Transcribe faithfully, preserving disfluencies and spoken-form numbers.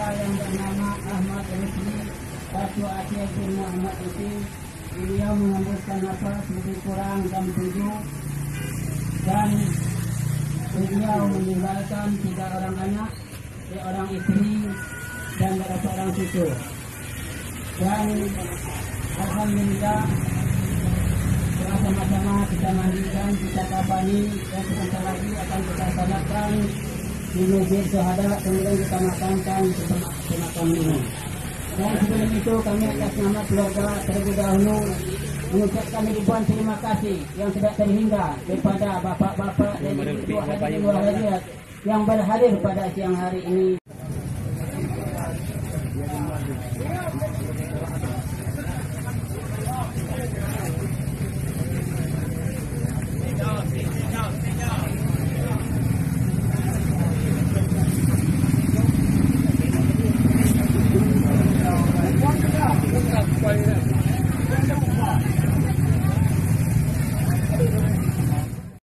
yang bernama Ahmad Rusli, Datuk Asyik bin Muhammad Rusli. Beliau mengembuskan nafas lebih kurang jam tujuh dan beliau meninggalkan tiga orang anak, seorang isteri dan beberapa orang cucu. Dan alhamdulillah setelah sama-sama kita mandikan, kita kafani, dan sebentar lagi akan kita salatkan di Masjid Syuhada, kemudian kita makankan semakan minum. Dan sebelum itu kami atas nama keluarga terlebih dahulu mengucapkan ribuan terima kasih yang tidak terhingga kepada bapak-bapak dan ibu hadirin wal hadirat yang berhadir pada siang hari ini.